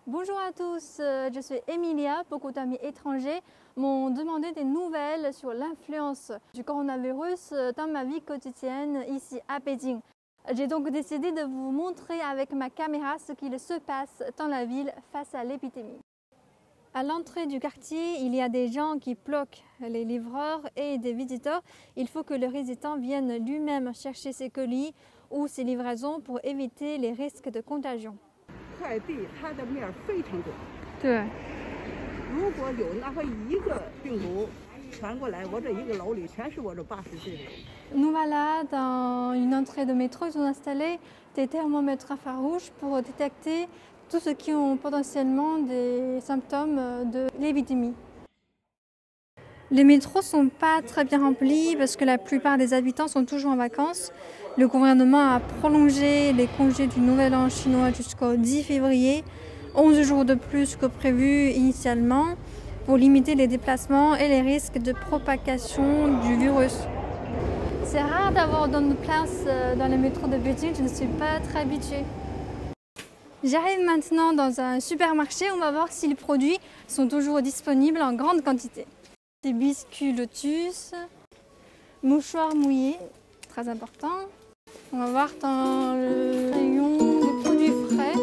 Bonjour à tous, je suis Emilia. Beaucoup d'amis étrangers m'ont demandé des nouvelles sur l'influence du coronavirus dans ma vie quotidienne ici à Pékin. J'ai donc décidé de vous montrer avec ma caméra ce qu'il se passe dans la ville face à l'épidémie. À l'entrée du quartier, il y a des gens qui bloquent les livreurs et des visiteurs. Il faut que le résident vienne lui-même chercher ses colis ou ses livraisons pour éviter les risques de contagion. 快递它的面非常广， 对， 如果有哪怕一个病毒传过来，我这一个楼里全是我这80岁的。 Nous voilà dans une entrée de métro. Ils ont installé des thermomètres infrarouges pour détecter tous ceux qui ont potentiellement des symptômes de l'épidémie. Les métros ne sont pas très bien remplis parce que la plupart des habitants sont toujours en vacances. Le gouvernement a prolongé les congés du Nouvel An chinois jusqu'au 10 février, 11 jours de plus que prévu initialement, pour limiter les déplacements et les risques de propagation du virus. C'est rare d'avoir de place dans les métros de Pékin, je ne suis pas très habituée. J'arrive maintenant dans un supermarché, on va voir si les produits sont toujours disponibles en grande quantité. Des biscuits Lotus, mouchoirs mouillés, très important. On va voir dans le rayon des produits frais.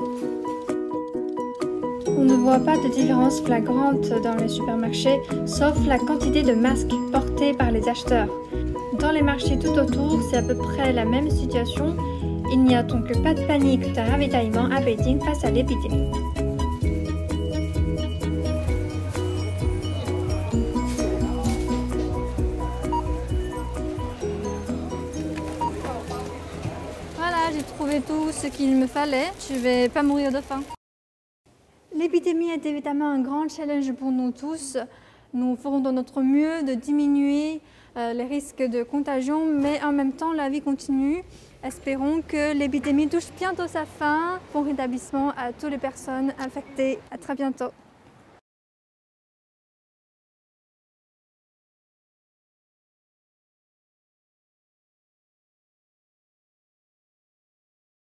On ne voit pas de différence flagrante dans les supermarchés, sauf la quantité de masques portés par les acheteurs. Dans les marchés tout autour, c'est à peu près la même situation. Il n'y a donc pas de panique de ravitaillement à Pékin face à l'épidémie. Voilà, j'ai trouvé tout ce qu'il me fallait. Je ne vais pas mourir de faim. L'épidémie est évidemment un grand challenge pour nous tous. Nous ferons de notre mieux de diminuer les risques de contagion, mais en même temps, la vie continue. Espérons que l'épidémie touche bientôt sa fin. Bon rétablissement à toutes les personnes infectées. À très bientôt.